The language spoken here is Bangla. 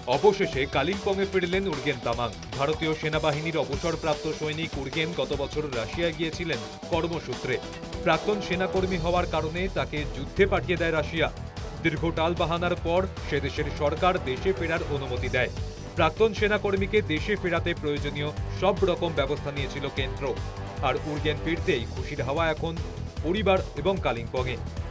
অবশেষে কালিম্পংয়ে ফিরলেন উর্গেন তামাং। ভারতীয় সেনাবাহিনীর অবসরপ্রাপ্ত সৈনিক উর্গেন গত বছর রাশিয়া গিয়েছিলেন কর্মসূত্রে। প্রাক্তন সেনাকর্মী হওয়ার কারণে তাকে যুদ্ধে পাঠিয়ে দেয় রাশিয়া। দীর্ঘ টালবাহানার পর সে দেশের সরকার দেশে ফেরার অনুমতি দেয়। প্রাক্তন সেনাকর্মীকে দেশে ফেরাতে প্রয়োজনীয় সব রকম ব্যবস্থা নিয়েছিল কেন্দ্র। আর উর্গেন ফিরতেই খুশির হাওয়া এখন পরিবার এবং কালিম্পংয়ে।